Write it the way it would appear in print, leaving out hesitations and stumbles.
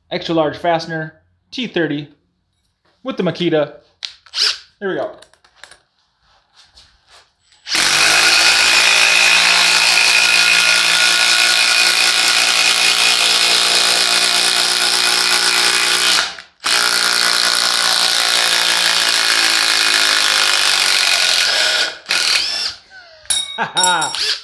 extra large fastener, T-30 with the Makita. Here we go. Ha ha!